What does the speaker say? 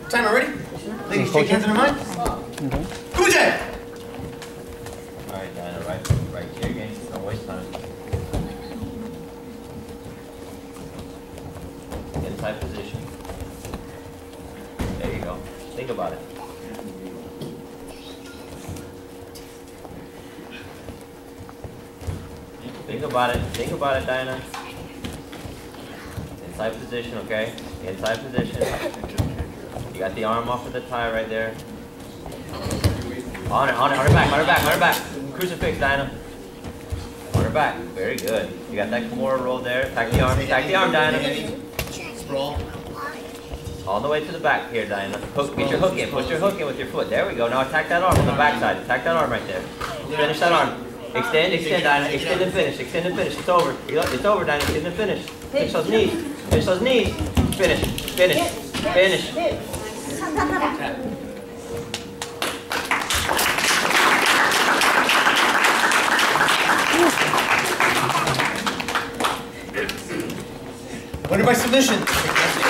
Timer ready? Ladies, shake hands in her mind. Kumite! Alright, Dyana, right here again. Don't waste time. Inside position. There you go. Think about it. Think about it. Think about it, Dyana. Inside position, okay? Inside position. You got the arm off of the tie right there. On her back. Crucifix, Dyana. On her back. Very good. You got that Kimura roll there. Tack the arm, Dyana. Sprawl. All the way to the back here, Dyana. Get your hook in. Put your hook in with your foot. There we go. Now attack that arm on the back side. Attack that arm right there. Finish that arm. Extend, Dyana. Extend and finish. It's over. It's over, Dyana. Extend and finish. Finish those knees. Finish. Winner by submission.